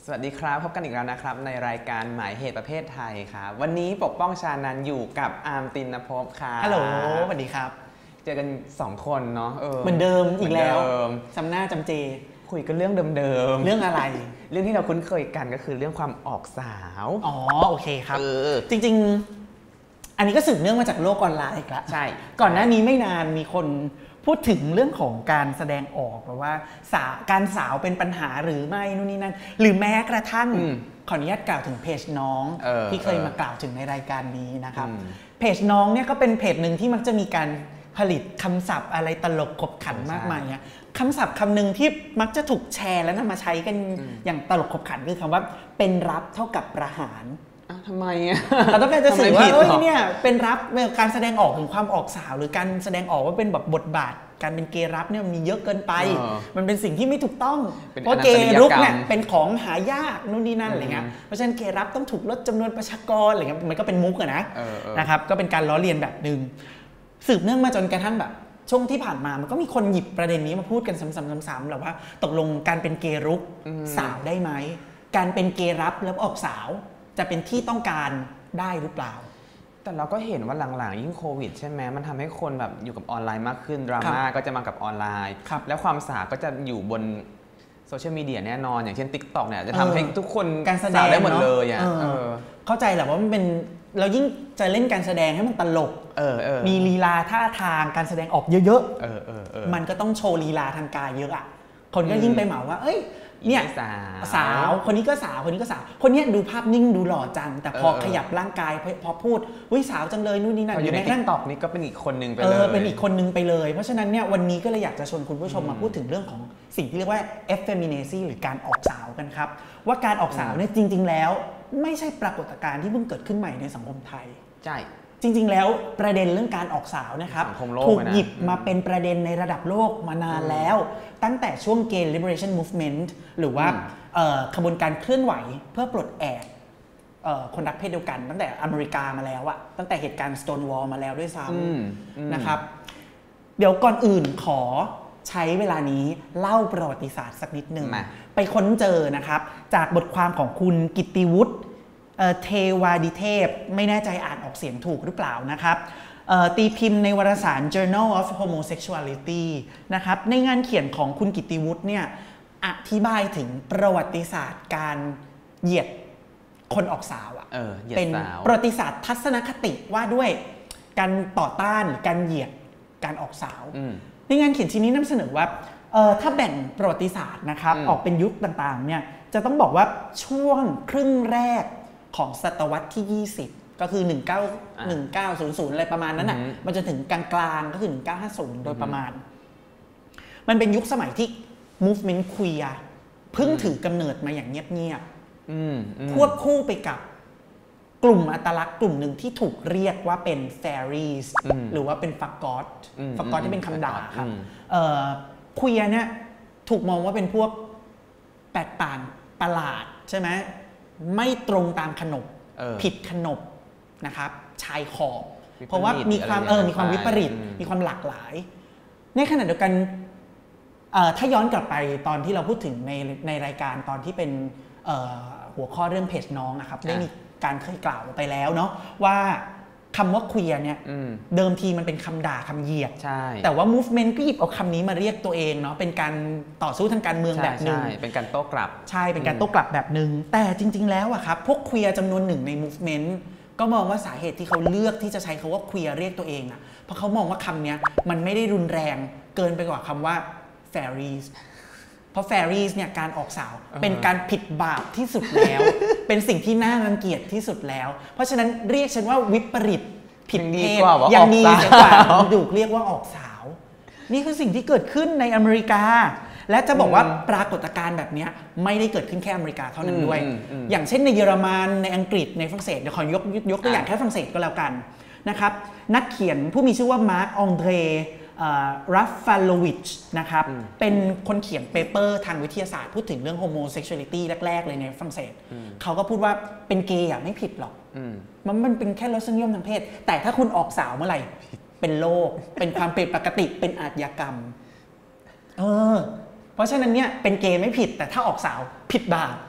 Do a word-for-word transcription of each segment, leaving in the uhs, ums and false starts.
สวัสดีครับพบกันอีกแล้วนะครับในรายการหมายเหตุประเภทไทยครับวันนี้ปกป้องชานันอยู่กับอาร์มตินภพครับฮัลโหลสวัสดีครับเจอกันสองคนเนาะเออเหมือนเดิมอีกแล้วจำหน้าจำเจคุยกันเรื่องเดิมๆเรื่องอะไรเรื่องที่เราคุ้นเคยกันก็คือเรื่องความออกสาวอ๋อโอเคครับจริงๆอันนี้ก็สืบเนื่องมาจากโลกออนไลน์อีกแล้วใช่ก่อนหน้านี้ไม่นานมีคนพูดถึงเรื่องของการแสดงออกแบบว่าสาวการสาวเป็นปัญหาหรือไม่นู่นนี่นั่นหรือแม้กระทั่งขออนุญาตกล่าวถึงเพจน้องที่เคยมากล่าวถึงในรายการนี้นะครับเพจน้องเนี่ยก็เป็นเพจหนึ่งที่มักจะมีการผลิตคำศัพท์อะไรตลกขบขันมากมายเนี่ยคำศัพท์คำหนึ่งที่มักจะถูกแชร์และนำมาใช้กันอย่างตลกขบขันคือคำว่าเป็นรับเท่ากับประหารทำไมอ่ะเราต้องการจะสื่อว่าเอ้ยเนี่ยเป็นรับการแสดงออกถึงความออกสาวหรือการแสดงออกว่าเป็นแบบบทบาทการเป็นเกย์รับเนี่ยมีเยอะเกินไปมันเป็นสิ่งที่ไม่ถูกต้องเพราะเกย์รุกเนี่ยเป็นของหายากนู่นนี่นั่นอะไรเงี้ยเพราะฉะนั้นเกย์รับต้องถูกลดจำนวนประชากรอะไรเงี้ยมันก็เป็นมุกอะนะนะครับก็เป็นการล้อเลียนแบบนึงสืบเนื่องมาจนกระทั่งแบบช่วงที่ผ่านมามันก็มีคนหยิบประเด็นนี้มาพูดกันซ้ำๆๆๆแหละว่าตกลงการเป็นเกย์รุกสาวได้ไหมการเป็นเกย์รับแล้วออกสาวจะเป็นที่ต้องการได้หรือเปล่าแต่เราก็เห็นว่าหลังๆยิ่งโควิดใช่ไหมมันทำให้คนแบบอยู่กับออนไลน์มากขึ้นดราม่าก็จะมากับออนไลน์แล้วความสาวก็จะอยู่บนโซเชียลมีเดียแน่นอนอย่างเช่น ติ๊กต็อก เนี่ยจะทำให้ทุกคนการแสดงได้หมดเลยอ่ะเข้าใจแหละว่ามันเป็นเรายิ่งจะเล่นการแสดงให้มันตลกมีลีลาท่าทางการแสดงออกเยอะๆมันก็ต้องโชว์ลีลาทางกายเยอะอ่ะคนก็ยิ่งไปเหมาว่าเอ้ยเนี่ยสาวคนนี้ก็สาวคนนี้ก็สาวคนนี้ดูภาพนิ่งดูหล่อจังแต่พอขยับร่างกายพอพูดวิสาวจังเลยนู่นนี่นั่นอยู่ในติ๊กต็อกนี่ก็เป็นอีกคนนึงไปเลยเออเป็นอีกคนนึงไปเลยเพราะฉะนั้นเนี่ยวันนี้ก็เลยอยากจะชวนคุณผู้ชมมาพูดถึงเรื่องของสิ่งที่เรียกว่า effeminacy หรือการออกสาวกันครับว่าการออกสาวเนี่ยจริงๆแล้วไม่ใช่ปรากฏการณ์ที่เพิ่งเกิดขึ้นใหม่ในสังคมไทยใช่จริงๆแล้วประเด็นเรื่องการออกสาวนะครับถูกหยิบมาเป็นประเด็นในระดับโลกมานานแล้วตั้งแต่ช่วง Gay Liberation Movement หรือว่าขบวนการเคลื่อนไหวเพื่อปลดแอกคนรักเพศเดียวกันตั้งแต่อเมริกามาแล้วอะตั้งแต่เหตุการณ์ Stonewall มาแล้วด้วยซ้ำนะครับเดี๋ยวก่อนอื่นขอใช้เวลานี้เล่าประวัติศาสตร์สักนิดหนึ่งไปค้นเจอนะครับจากบทความของคุณกิตติวุฒิเทวาดิเทพไม่แน่ใจอ่านออกเสียงถูกหรือเปล่านะครับตีพิมพ์ในวารสาร Journal of Homosexuality นะครับในงานเขียนของคุณกิตติวุฒิเนี่ยอธิบายถึงประวัติศาสตร์การเหยียดคนออกสาวอ่ะเออเป็นประวัติศาสตร์ทัศนคติว่าด้วยการต่อต้านการเหยียดการออกสาวในงานเขียนชิ้นนี้นำเสนอว่าถ้าแบ่งประวัติศาสตร์นะครับออกเป็นยุคต่างๆเนี่ยจะต้องบอกว่าช่วงครึ่งแรกของศตวรรษที่ยี่สิบก็คือหนึ่งพันเก้าร้อย หนึ่งพันเก้าร้อย อะไรประมาณนั้นน่ะมันจะถึงกลางๆก็คือหนึ่งพันเก้าร้อยห้าสิบโดยประมาณมันเป็นยุคสมัยที่ movement queer เพิ่งถือกำเนิดมาอย่างเงียบๆควบคู่ไปกับกลุ่มอัตลักษณ์กลุ่มหนึ่งที่ถูกเรียกว่าเป็น fairies หรือว่าเป็นฟักกอตฟักกอตที่เป็นคำด่าครับควียร์เนี่ยถูกมองว่าเป็นพวกแตกต่างประหลาดใช่ไหมไม่ตรงตามขนบผิดขนบนะครับชายขอบเพราะว่ามีความเออมีความวิปริตมีความหลากหลายในขณะเดียวกันถ้าย้อนกลับไปตอนที่เราพูดถึงในในรายการตอนที่เป็นหัวข้อเรื่องเพจน้องนะครับได้มีการเคยกล่าวไปแล้วเนาะว่าคำว่าเคลียร์เนี่ยเดิมทีมันเป็นคำด่าคำเหยียดแต่ว่า movement ก็หยิบเอาคำนี้มาเรียกตัวเองเนาะเป็นการต่อสู้ทางการเมืองแบบนึงเป็นการโต้กลับใช่เป็นการโต้กลับแบบนึงแต่จริงๆแล้วอะครับพวกเคลียร์จำนวนหนึ่งใน movement ก็มองว่าสาเหตุที่เขาเลือกที่จะใช้คำว่าเคลียร์เรียกตัวเองอะเพราะเขามองว่าคำนี้มันไม่ได้รุนแรงเกินไปกว่าคำว่า fairiesเพราะ fairies เนี่ยการออกสาวเป็นการผิดบาปที่สุดแล้วเป็นสิ่งที่น่ารังเกียจที่สุดแล้วเพราะฉะนั้นเรียกฉันว่าวิปริตผิดเพศยังดีเสียกว่าถูกเรียกว่าออกสาวนี่คือสิ่งที่เกิดขึ้นในอเมริกาและจะบอกว่าปรากฏการณ์แบบนี้ไม่ได้เกิดขึ้นแค่อเมริกาเท่านั้นด้วยอย่างเช่นในเยอรมันในอังกฤษในฝรั่งเศสเดี๋ยวขอยกยกตัวอย่างแค่ฝรั่งเศสก็แล้วกันนะครับนักเขียนผู้มีชื่อว่ามาร์คองเดรรัฟฟาโลวิชนะครับเป็นคนเขียนเปเปอร์ทางวิทยาศาสตร์พูดถึงเรื่องโฮโมเซ็กชวลิตี้แรกๆเลยในฝรั่งเศสเขาก็พูดว่าเป็นเกย์อ่ะไม่ผิดหรอกมันมันเป็นแค่รสนิยมทางเพศแต่ถ้าคุณออกสาวเมื่อไหร่เป็นโรคเป็นความผิดปกติเป็นอาชญากรรมเออเพราะฉะนั้นเนี่ยเป็นเกย์ไม่ผิดแต่ถ้าออกสาวผิดบาป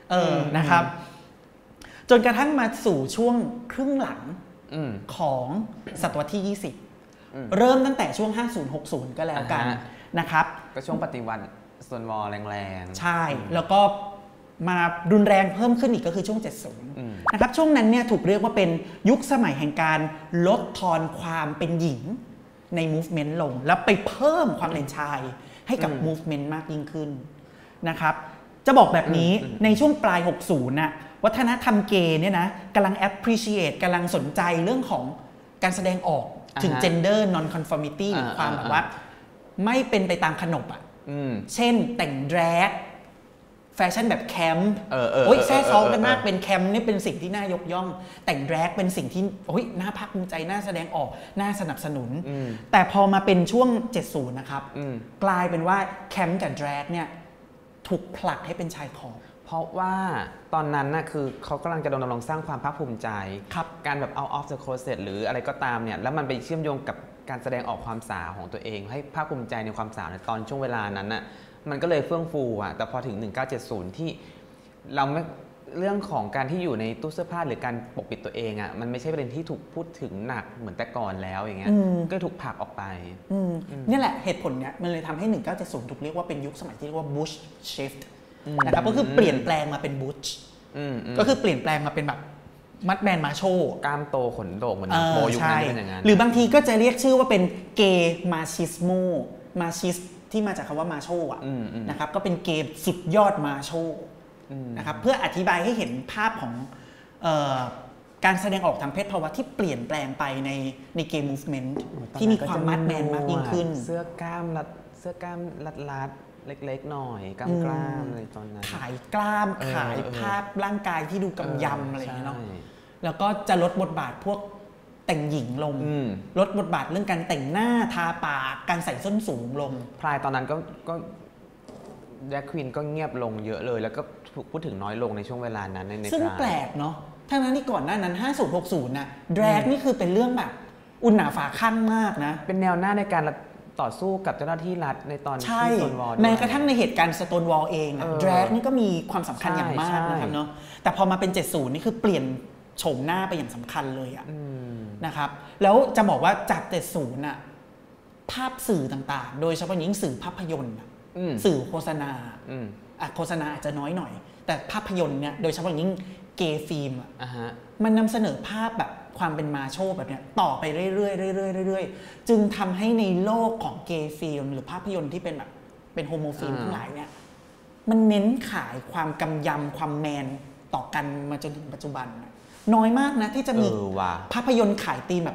เออนะครับจนกระทั่งมาสู่ช่วงครึ่งหลังของศตวรรษที่ยี่สิบเริ่มตั้งแต่ช่วงห้าสิบ หกสิบก็แล้วกันนะครับก็ช่วงปฏิวัติส่วนวอแรงๆใช่แล้วก็มารุนแรงเพิ่มขึ้นอีกก็คือช่วงเจ็ดสิบนะครับช่วงนั้นเนี่ยถูกเรียกว่าเป็นยุคสมัยแห่งการลดทอนความเป็นหญิงใน movement ลงแล้วไปเพิ่มความเป็นชายให้กับ movement มากยิ่งขึ้นนะครับจะบอกแบบนี้ในช่วงปลาย หกสิบ น่ะวัฒนธรรมเกย์เนี่ยนะกำลัง appreciate กำลังสนใจเรื่องของการแสดงออกถึง gender non conformity หรือความแบบว่าไม่เป็นไปตามขนบอ่ะเช่นแต่งแดรกแฟชั่นแบบแคมป์โอ้ยแซ่ซ้อมกันมากเป็นแคมป์นี่เป็นสิ่งที่น่ายกย่องแต่งแดรกเป็นสิ่งที่โอ้ยน่าภาคภูมิใจน่าแสดงออกน่าสนับสนุนแต่พอมาเป็นช่วงเจ็ดสิบนะครับกลายเป็นว่าแคมป์กับแดรกเนี่ยถูกผลักให้เป็นชายขอบเพราะว่าตอนนั้นน่ะคือเขากำลังจะรณรงค์สร้างความภาคภูมิใจการแบบ out of the closet หรืออะไรก็ตามเนี่ยแล้วมันไปเชื่อมโยงกับการแสดงออกความสาวของตัวเองให้ภาคภูมิใจในความสาวในตอนช่วงเวลานั้นน่ะมันก็เลยเฟื่องฟูอ่ะแต่พอถึงหนึ่งเก้าเจ็ดศูนย์ที่เราไม่เรื่องของการที่อยู่ในตู้เสื้อผ้าหรือการปกปิดตัวเองอ่ะมันไม่ใช่ประเด็นที่ถูกพูดถึงหนักเหมือนแต่ก่อนแล้วอย่างเงี้ยก็ถูกผลักออกไปนี่แหละเหตุผลเนี้ยมันเลยทำให้หนึ่งเก้าเจ็ดศูนย์ถูกเรียกว่าเป็นยุคสมัยที่เรียกว่า Bush Shift นะครับก็คือเปลี่ยนแปลงมาเป็น Butch ก็คือเปลี่ยนแปลงมาเป็นแบบมัดแมนมาโชกล้ามโตขนโดกเหมือนโบยุคนั้นเป็นอย่างนั้นหรือบางทีก็จะเรียกชื่อว่าเป็นเกย์มาชิสโมมาชิสที่มาจากคำว่ามาโชอ่ะนะครับก็เป็นเกย์สุดยอดมาโชนะครับเพื่ออธิบายให้เห็นภาพของการแสดงออกทางเพศภาวะที่เปลี่ยนแปลงไปในในเกย์มูฟเมนต์ที่มีความมัดแมนมากยิ่งขึ้นเสื้อกล้ามรัดเสื้อกล้ามรัดรัดเล็กๆหน่อยกล้ามกล้ามอะไรตอนนั้นขายกล้ามขายภาพร่างกายที่ดูกำยำอะไรอย่างเงี้ยเนาะแล้วก็จะลดบทบาทพวกแต่งหญิงลงลดบทบาทเรื่องการแต่งหน้าทาปากการใส่ส้นสูงลงพลายตอนนั้นก็ก็แดร็กควีนก็เงียบลงเยอะเลยแล้วก็ถูกพูดถึงน้อยลงในช่วงเวลานั้นในซึ่งแปลกเนาะทั้งนั้นที่ก่อนหน้านั้นห้าสิบ หกสิบน่ะแดร็กนี่คือเป็นเรื่องแบบอุ่นหนาฝาข้างมากนะเป็นแนวหน้าในการต่อสู้กับเจ้าหน้าที่รัฐในตอนที่สโตนวอลแม้กระทั่งในเหตุการณ์สโตนวอลเองแดร็กนี่ก็มีความสำคัญอย่างมากนะครับเนาะแต่พอมาเป็นเจ็ดสิบนี่คือเปลี่ยนโฉมหน้าไปอย่างสำคัญเลยอะนะครับแล้วจะบอกว่าจากเจ็ดสิบน่ะภาพสื่อต่างๆโดยเฉพาะยิ่งสื่อภาพยนตร์สื่อโฆษณาอ่ะโฆษณาอาจจะน้อยหน่อยแต่ภาพยนตร์เนี่ยโดยเฉพาะยิ่งเกย์ฟิล์มอ่ะมันนำเสนอภาพแบบความเป็นมาโชแบบเนี้ยต่อไปเรื่อยๆเรื่อยๆเรื่อยๆจึงทำให้ในโลกของเกย์ฟิล์มหรือภาพยนตร์ที่เป็นแบบเป็นโฮโมฟิล์มทั้งหลายเนี่ยมันเน้นขายความกำยำความแมนต่อกันมาจนถึงปัจจุบันน้อยมากนะที่จะมีภาพยนตร์ขายธีมแบบ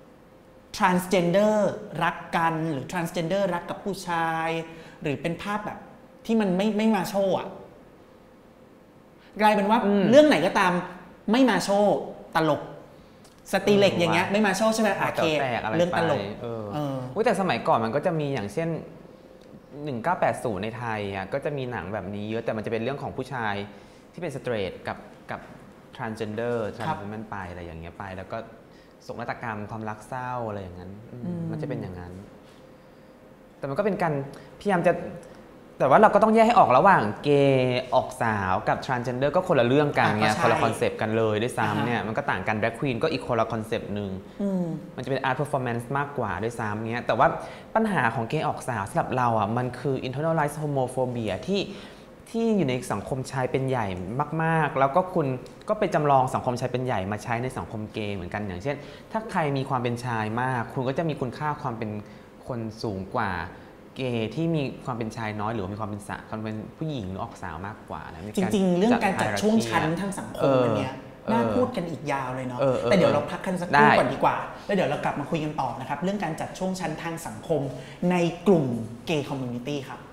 transgender รักกันหรือ transgender รักกับผู้ชายหรือเป็นภาพแบบที่มันไม่ไม่มาโชว์อ่ะกลายเป็นว่าเรื่องไหนก็ตามไม่มาโชว์ตลกสตีเล็กอย่างเงี้ยไม่มาโชว์ใช่ไหมอาเคเรื่องตลกเออแต่สมัยก่อนมันก็จะมีอย่างเช่นหนึ่งเก้าแปดศูนย์ในไทยอ่ะก็จะมีหนังแบบนี้เยอะแต่มันจะเป็นเรื่องของผู้ชายที่เป็นสเตรทกับกับtransgender transwoman ไปอะไรอย่างเงี้ยไปแล้วก็โศกนาฏกรรมความรักเศร้าอะไรอย่างนั้นมันจะเป็นอย่างนั้นแต่มันก็เป็นการพยายามจะแต่ว่าเราก็ต้องแยกให้ออกระหว่างเกย์ออกสาวกับ transgender ก็คนละเรื่องกันไงคนละคอนเซปต์กันเลยด้วยซ้ำเนี่ยมันก็ต่างกัน drag queen ก็อีกคนละคอนเซปต์นึงมันจะเป็น art performance มากกว่าด้วยซ้ำเนี้ยแต่ว่าปัญหาของเกย์ออกสาวสำหรับเราอ่ะมันคือ internalized homophobia ที่ที่อยู่ในสังคมชายเป็นใหญ่มากๆแล้วก็คุณก็ไปจำลองสังคมชายเป็นใหญ่มาใช้ในสังคมเกย์เหมือนกันอย่างเช่นถ้าใครมีความเป็นชายมากคุณก็จะมีคุณค่าความเป็นคนสูงกว่าเกย์ที่มีความเป็นชายน้อยหรือมีความเป็นสาวความเป็นผู้หญิงหรือออกสาวมากกว่านะจริงๆเรื่องการจัดช่วงชั้นทางสังคมอันเนี้ยน่าพูดกันอีกยาวเลยเนาะแต่เดี๋ยวเราพักกันสักครู่ก่อนดีกว่าแล้วเดี๋ยวเรากลับมาคุยกันต่อนะครับเรื่องการจัดช่วงชั้นทางสังคมในกลุ่มเกย์คอมมูนิตี้ครับ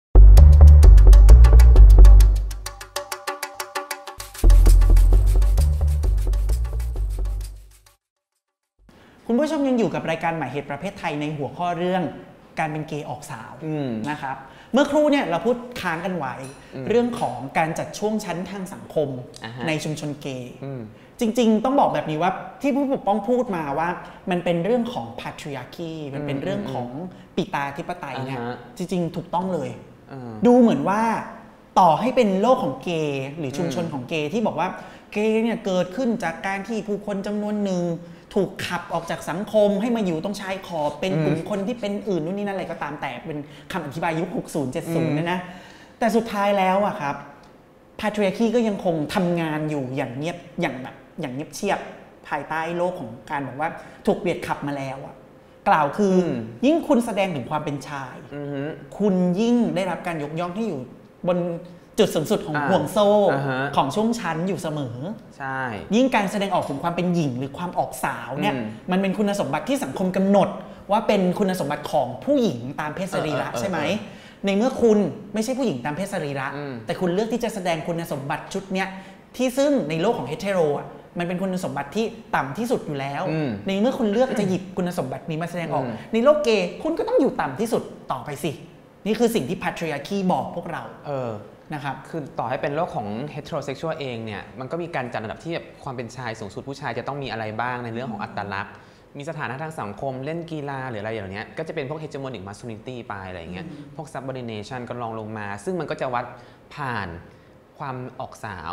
คุณผู้ชมยังอยู่กับรายการหมายเหตุประเภทไทยในหัวข้อเรื่องการเป็นเกย์ออกสาวนะครับเมื่อครู่เนี่ยเราพูดค้างกันไว้เรื่องของการจัดช่วงชั้นทางสังคม uh-huh. ในชุมชนเกย์จริงๆต้องบอกแบบนี้ว่าที่ผู้ปกป้องพูดมาว่ามันเป็นเรื่องของ patriarchy มันเป็นเรื่องของปิตาธิปไตยเนี่ย uh-huh. จริงๆถูกต้องเลย uh-huh. ดูเหมือนว่าต่อให้เป็นโลกของเกย์หรือชุมชนของเกย์ที่บอกว่าเกย์เนี่ยเกิดขึ้นจากการที่ผู้คนจำนวนหนึ่งถูกขับออกจากสังคมให้มาอยู่ตรงชายขอบเป็นกลุ่มคนที่เป็นอื่นนู่นนี่นั่นอะไรก็ตามแต่เป็นคำอธิบายยุคหกสิบ เจ็ดสิบนะนะแต่สุดท้ายแล้วอะครับpatriarchy ก็ยังคงทำงานอยู่อย่างเงียบอย่างแบบอย่างเงียบเชียบภายใต้โลกของการแบบว่าถูกเบียดขับมาแล้วอะกล่าวคือยิ่งคุณแสดงถึงความเป็นชายคุณยิ่งได้รับการยกย่องที่อยู่บนจุดสูงสุดของห่วงโซ่ของช่วงชั้นอยู่เสมอใช่ยิ่งการแสดงออกของความเป็นหญิงหรือความออกสาวเนี่ยมันเป็นคุณสมบัติที่สังคมกำหนดว่าเป็นคุณสมบัติของผู้หญิงตามเพศสรีระใช่ไหมในเมื่อคุณไม่ใช่ผู้หญิงตามเพศสรีระแต่คุณเลือกที่จะแสดงคุณสมบัติชุดเนี้ยที่ซึ่งในโลกของเฮเทโรอ่ะมันเป็นคุณสมบัติที่ต่ำที่สุดอยู่แล้วในเมื่อคุณเลือกจะหยิบคุณสมบัตินี้มาแสดงออกในโลกเกย์คุณก็ต้องอยู่ต่ำที่สุดต่อไปสินี่คือสิ่งที่ patriarchy บอกพวกเราเออนะครับคือต่อให้เป็นโลกของ heterosexual เองเนี่ยมันก็มีการจัดอันดับที่ความเป็นชายสูงสุดผู้ชายจะต้องมีอะไรบ้างในเรื่องของอัตลักษณ์มีสถานะทางสังคมเล่นกีฬาหรืออะไรอย่างเงี้ยก็จะเป็นพวก hegemonic masculinity ไปอะไรอย่างเงี้ยพวก subordination ก็ลองลงมาซึ่งมันก็จะวัดผ่านความออกสาว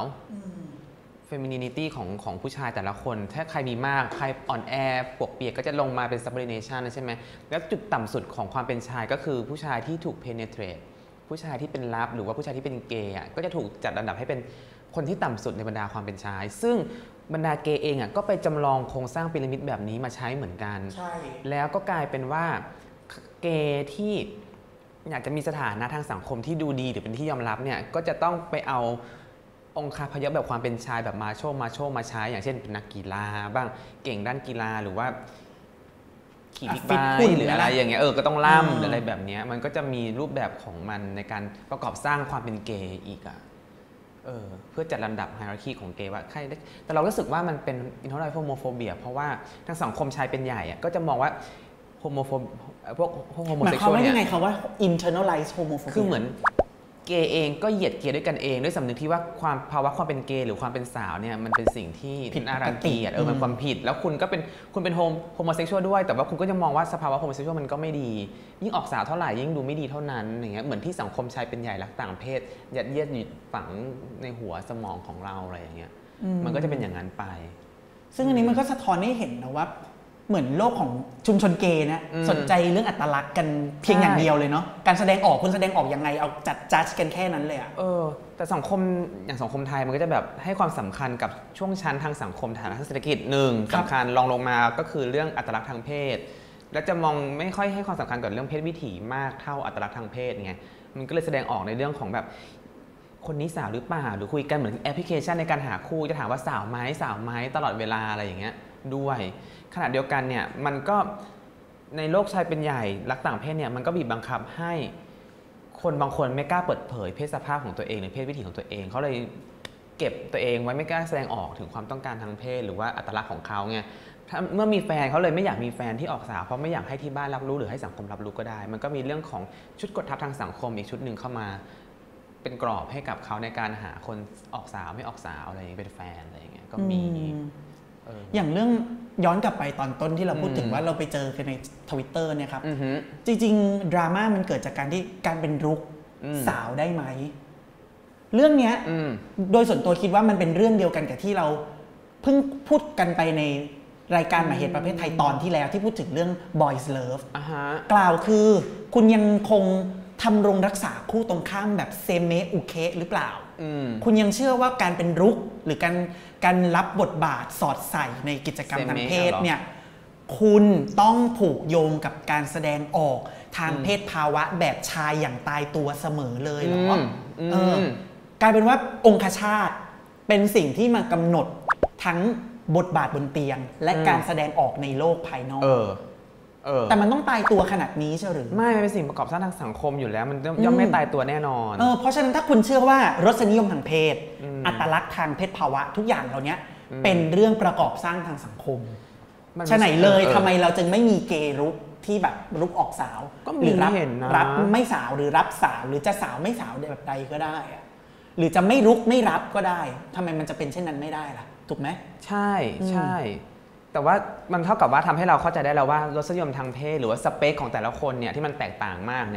femininity ของของผู้ชายแต่ละคนถ้าใครมีมากใครอ่อนแอปวกเปียกก็จะลงมาเป็น subordination ใช่ไหมแล้วจุดต่ำสุดของความเป็นชายก็คือผู้ชายที่ถูก penetrate ผู้ชายที่เป็นลับหรือว่าผู้ชายที่เป็นเกย์อ่ะก็จะถูกจัดอันดับให้เป็นคนที่ต่ำสุดในบรรดาความเป็นชายซึ่งบรรดาเกย์เองอ่ะก็ไปจำลองโครงสร้างพีระมิดแบบนี้มาใช้เหมือนกันใช่แล้วก็กลายเป็นว่าเกย์ที่อยากจะมีสถานะทางสังคมที่ดูดีหรือเป็นที่ยอมรับเนี่ยก็จะต้องไปเอาองค์คาพยพแบบความเป็นชายแบบมาโชมาโชมาใช้อย่างเช่นเป็นนักกีฬาบ้างเก่งด้านกีฬาหรือว่าขี่บิ๊กไบค์หรืออะไรอย่างเงี้ยเออก็ต้องล่ำหรืออะไรแบบนี้มันก็จะมีรูปแบบของมันในการประกอบสร้างความเป็นเกย์อีกอ่ะเออเพื่อจัดลำดับไฮรัคีของเกย์ว่าใครแต่เรารู้สึกว่ามันเป็น internalized homophobia เพราะว่าทางสังคมชายเป็นใหญ่ก็จะมองว่าโฮโมโฟพวกโฮโมเซ็กชวลเนี่ยหมายความว่ายังไงคะว่า internalized homophobia คือเหมือนเกย์เองก็เหยียดเกย์ด้วยกันเองด้วยสำนึกที่ว่าความภาวะความเป็นเกย์หรือความเป็นสาวเนี่ยมันเป็นสิ่งที่ผิดน่ารังเกียจเออมันความผิดแล้วคุณก็เป็นคุณเป็นโฮมโฮโมเซ็กชวลด้วยแต่ว่าคุณก็ยังมองว่าสภาวะโฮโมเซ็กชวลมันก็ไม่ดียิ่งออกสาวเท่าไหร่ยิ่งดูไม่ดีเท่านั้นอย่างเงี้ยเหมือนที่สังคมชายเป็นใหญ่รักต่างเพศยัดเยียดอยู่ฝังในหัวสมองของเราอะไรอย่างเงี้ยมันก็จะเป็นอย่างนั้นไปซึ่งอันนี้มันก็สะท้อนให้เห็นนะว่าเหมือนโลกของชุมชนเกย์นะสนใจเรื่องอัตลักษณ์กันเพียงอย่างเดียวเลยเนาะการแสดงออกคุณแสดงออกยังไงเอาจัดจัดกันแค่นั้นเลยอะเออแต่สังคมอย่างสังคมไทยมันก็จะแบบให้ความสำคัญกับช่วงชั้นทางสังคมฐานะทางเศรษฐกิจหนึ่งสำคัญรองลงมาก็คือเรื่องอัตลักษณ์ทางเพศและจะมองไม่ค่อยให้ความสำคัญกับเรื่องเพศวิถีมากเท่าอัตลักษณ์ทางเพศไงมันก็เลยแสดงออกในเรื่องของแบบคนนี้สาวหรือเปล่าหรือคุยกันเหมือนแอปพลิเคชันในการหาคู่จะถามว่าสาวไหมสาวไหมตลอดเวลาอะไรอย่างเงี้ยด้วยขณะเดียวกันเนี่ยมันก็ในโลกชายเป็นใหญ่รักต่างเพศเนี่ยมันก็บีบบังคับให้คนบางคนไม่กล้าเปิดเผยเพศสภาพของตัวเองหรือเพศวิถีของตัวเองเขาเลยเก็บตัวเองไว้ไม่กล้าแสดงออกถึงความต้องการทางเพศหรือว่าอัตลักษณ์ของเขาไงถ้าเมื่อมีแฟนเขาเลยไม่อยากมีแฟนที่ออกสาวเพราะไม่อยากให้ที่บ้านรับรู้หรือให้สังคมรับรู้ก็ได้มันก็มีเรื่องของชุดกดทับทางสังคมอีกชุดหนึ่งเข้ามาเป็นกรอบให้กับเขาในการหาคนออกสาวไม่ออกสาวอะไรอย่างเงี้ยเป็นแฟนอะไรอย่างเงี้ยก็มีอย่างเรื่องย้อนกลับไปตอนต้นที่เราพูดถึงว่าเราไปเจอกันใน Twitter เนี่ยครับจริงๆดราม่ามันเกิดจากการที่การเป็นรุกสาวได้ไหมเรื่องนี้โดยส่วนตัวคิดว่ามันเป็นเรื่องเดียวกันกับที่เราเพิ่งพูดกันไปในรายการหมายเหตุประเภทไทยตอนที่แล้วที่พูดถึงเรื่อง Boys Love กล่าวคือคุณยังคงทำรงรักษาคู่ตรงข้ามแบบเซเมอุเคหรือเปล่าคุณยังเชื่อว่าการเป็นรุกหรือการการรับบทบาทสอดใส่ในกิจกรรมทางเพศเนี่ยคุณต้องผูกโยงกับการแสดงออกทางเพศภาวะแบบชายอย่างตายตัวเสมอเลยเหรอกลายเป็นว่าองคชาตเป็นสิ่งที่มากำหนดทั้งบทบาทบนเตียงและการแสดงออกในโลกภายนอกแต่มันต้องตายตัวขนาดนี้ใช่หรือไม่เป็นสิ่งประกอบสร้างทางสังคมอยู่แล้วมันย่อมไม่ตายตัวแน่นอนเออเพราะฉะนั้นถ้าคุณเชื่อว่ารสนิยมทางเพศอัตลักษณ์ทางเพศภาวะทุกอย่างเหล่านี้เป็นเรื่องประกอบสร้างทางสังคมฉะไหนเลยทำไมเราจึงไม่มีเกย์รุกที่แบบรุกออกสาวหรือรับรับไม่สาวหรือรับสาวหรือจะสาวไม่สาวแบบใดก็ได้อะหรือจะไม่รุกไม่รับก็ได้ทำไมมันจะเป็นเช่นนั้นไม่ได้ล่ะถูกไหมใช่ใช่แต่ว่ามันเท่ากับว่าทำให้เราเข้าใจได้แล้วว่ารสนิยมทางเพศหรือว่าสเปคของแต่ละคนเนี่ยที่มันแตกต่างมากเนี่ย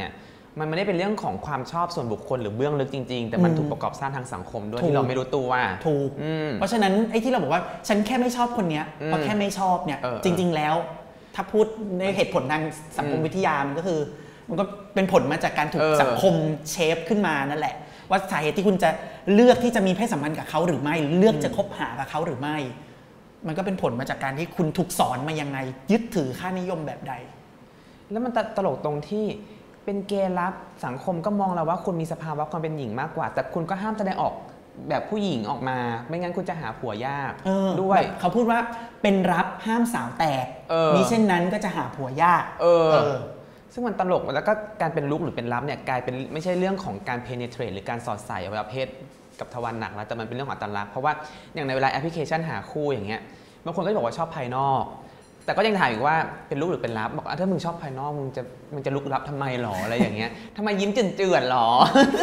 มันไม่ได้เป็นเรื่องของความชอบส่วนบุคคลหรือเบื้องลึกจริงๆแต่มันถูกประกอบสร้างทางสังคมด้วยที่เราไม่รู้ตัวว่าถูกเพราะฉะนั้นไอ้ที่เราบอกว่าฉันแค่ไม่ชอบคนนี้เพราะแค่ไม่ชอบเนี่ยจริงๆแล้วถ้าพูดในเหตุผลทางสังคมวิทยามันก็คือมันก็เป็นผลมาจากการถูกสังคมเชฟขึ้นมานั่นแหละว่าสาเหตุที่คุณจะเลือกที่จะมีเพศสัมพันธ์กับเขาหรือไม่เลือกจะคบหากับเขาหรือไม่มันก็เป็นผลมาจากการที่คุณถูกสอนมายังไงยึดถือค่านิยมแบบใดแล้วมันตลกตรงที่เป็นเกย์รับสังคมก็มองเราว่าคุณมีสภาวะความเป็นหญิงมากกว่าแต่คุณก็ห้ามแสดงออกแบบผู้หญิงออกมาไม่งั้นคุณจะหาผัวยากด้วยเขาพูดว่าเป็นรับห้ามสาวแตกมิเช่นนั้นก็จะหาผัวยากเออซึ่งมันตลกแล้วก็การเป็นลุกหรือเป็นรับเนี่ยกลายเป็นไม่ใช่เรื่องของการ penetrate หรือการสอดใส่อวัยวะเพศกับทวารหนักแล้วแต่มันเป็นเรื่องของอัตลักษณ์เพราะว่าอย่างในเวลาแอปพลิเคชันหาคู่อย่างเงี้ยบางคนก็จะบอกว่าชอบภายนอกแต่ก็ยังถามอีกว่าเป็นลุกหรือเป็นลับบอกถ้ามึงชอบภายนอกมึงจะมึงจะลุกลับทำไมหรออะไรอย่างเงี้ยทำไมยิ้มเจือนๆหรอ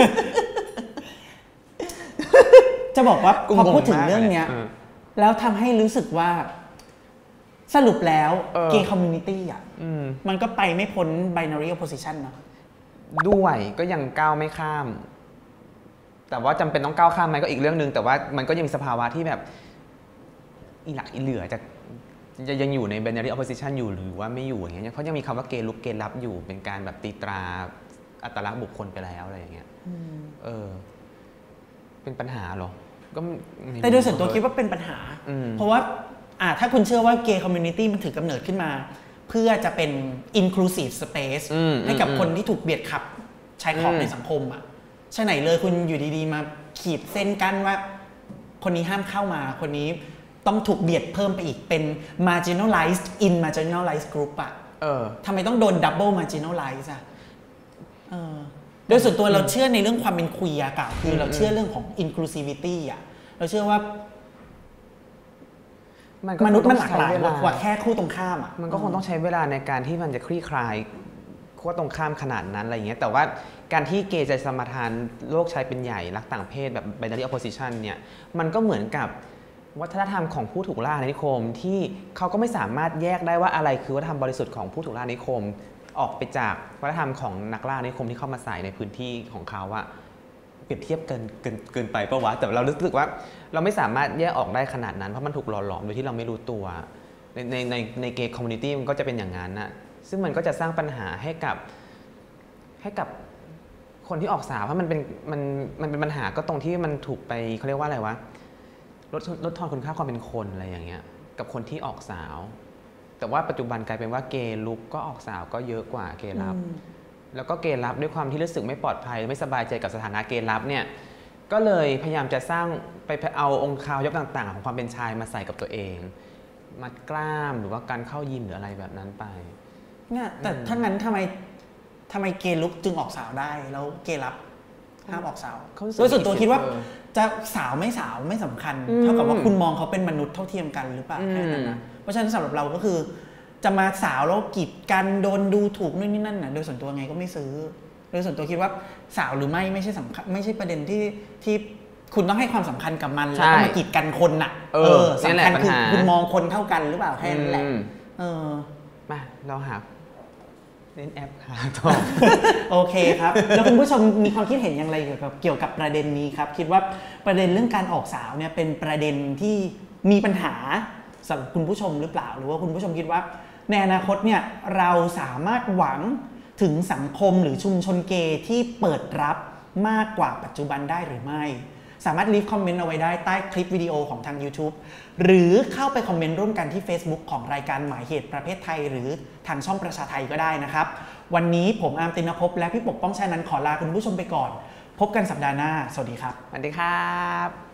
จะบอกว่าพอพูดถึงเรื่องเนี้ยแล้วทำให้รู้สึกว่าสรุปแล้วเกย์คอมมูนิตี้อ่ะมันก็ไปไม่พ้น binary opposition เนาะด้วยก็ยังก้าวไม่ข้ามแต่ว่าจำเป็นต้องก้าวข้ามไหมก็อีกเรื่องนึงแต่ว่ามันก็ยังมีสภาวะที่แบบอีหลักอีเหลือจะยังอยู่ใน binary opposition อยู่หรือว่าไม่อยู่อย่างเงี้ยเพราะยังมีคำว่าเกย์ลุกเกย์ลับอยู่เป็นการแบบตีตราอัตลักษณ์บุคคลไปแล้วอะไรอย่างเงี้ยเออเป็นปัญหาหรอก็แต่โดยส่วนตัวคิดว่าเป็นปัญหาเพราะว่าอ่าถ้าคุณเชื่อว่าเกย์คอมมูนิตี้มันถือกำเนิดขึ้นมาเพื่อจะเป็น inclusive space ให้กับคนที่ถูกเบียดขับชายขอบในสังคมอ่ะใช่ไหนเลยคุณอยู่ดีๆมาขีดเส้นกั้นว่าคนนี้ห้ามเข้ามาคนนี้ต้องถูกเบียดเพิ่มไปอีกเป็น marginalized in marginalized group อ่ะทำไมต้องโดน double marginalize อ่ะโดยส่วนตัวเราเชื่อในเรื่องความเป็นคุยอะกับคือเราเชื่อเรื่องของ inclusivity อ่ะเราเชื่อว่ามนุษย์มันหลากหลายกว่าแค่คู่ตรงข้ามอ่ะมันก็คงต้องใช้เวลาในการที่มันจะคลี่คลายขั้วตรงข้ามขนาดนั้นอะไรอย่างเงี้ยแต่ว่าการที่เกย์จะสมทานโลกชายเป็นใหญ่รักต่างเพศแบบ binary opposition เนี่ยมันก็เหมือนกับวัฒนธรรมของผู้ถูกล่าอาณานิคมที่เขาก็ไม่สามารถแยกได้ว่าอะไรคือวัฒนธรรมบริสุทธิ์ของผู้ถูกล่าอาณานิคมออกไปจากวัฒนธรรมของนักล่าอาณานิคมที่เข้ามาใส่ในพื้นที่ของเขาอะเปรียบเทียบเกินเกินเกินไปปะวะแต่เรารู้สึกว่าเราไม่สามารถแยกออกได้ขนาดนั้นเพราะมันถูกหล่อหลอมโดยที่เราไม่รู้ตัวในในในในเกย์คอมมูนิตี้มันก็จะเป็นอย่างนั้นนะซึ่งมันก็จะสร้างปัญหาให้กับให้กับคนที่ออกสาวเพราะมันเป็นมันมันเป็นปัญหาก็ตรงที่มันถูกไปเขาเรียกว่าอะไรวะลดลดทอนคุณค่าความเป็นคนอะไรอย่างเงี้ยกับคนที่ออกสาวแต่ว่าปัจจุบันกลายเป็นว่าเกย์ลุกก็ออกสาวก็เยอะกว่าเกย์รับแล้วก็เกย์รับด้วยความที่รู้สึกไม่ปลอดภัยไม่สบายใจกับสถานะเกย์รับเนี่ยก็เลยพยายามจะสร้างไปเอาองค์คาวยกต่างๆของความเป็นชายมาใส่กับตัวเองมัดกล้ามหรือว่าการเข้ายิมหรืออะไรแบบนั้นไปเนี่ยแต่ถ้างั้นทำไมทำไมเกย์ลุกจึงออกสาวได้แล้วเกย์รับห้ามออกสาวโดยส่วนตัวคิดว่าจะสาวไม่สาวไม่สำคัญเท่ากับว่าคุณมองเขาเป็นมนุษย์เท่าเทียมกันหรือเปล่าแค่นั้นนะเพราะฉะนั้นสำหรับเราก็คือจะมาสาวแล้วกีดกันโดนดูถูกนู่นนี่นั่นน่ะโดยส่วนตัวไงก็ไม่ซื้อโดยส่วนตัวคิดว่าสาวหรือไม่ไม่ใช่สำคัญไม่ใช่ประเด็นที่ที่คุณต้องให้ความสำคัญกับมันแล้วก็มากีดกันคนน่ะเออสำคัญคือคุณมองคนเท่ากันหรือเปล่าแค่นั้นแหละเออมาเราหาเล่นแอปค่ะโอเคครับแล้วคุณผู้ชมมีความคิดเห็นอย่างไรเกี่ยวกับเกี่ยวกับประเด็นนี้ครับคิดว่าประเด็นเรื่องการออกสาวเนี่ยเป็นประเด็นที่มีปัญหาสำหรับคุณผู้ชมหรือเปล่าหรือว่าคุณผู้ชมคิดว่าในอนาคตเนี่ยเราสามารถหวังถึงสังคมหรือชุมชนเกย์ที่เปิดรับมากกว่าปัจจุบันได้หรือไม่สามารถลีฟคอมเมนต์เอาไว้ได้ใต้คลิปวิดีโอของทาง YouTube หรือเข้าไปคอมเมนต์ร่วมกันที่ Facebook ของรายการหมายเหตุประเภทไทยหรือทางช่องประชาไทยก็ได้นะครับวันนี้ผมอาร์มตินภพและพี่ปกป้องชานันท์ขอลาคุณผู้ชมไปก่อนพบกันสัปดาห์หน้าสวัสดีครับสวัสดีครับ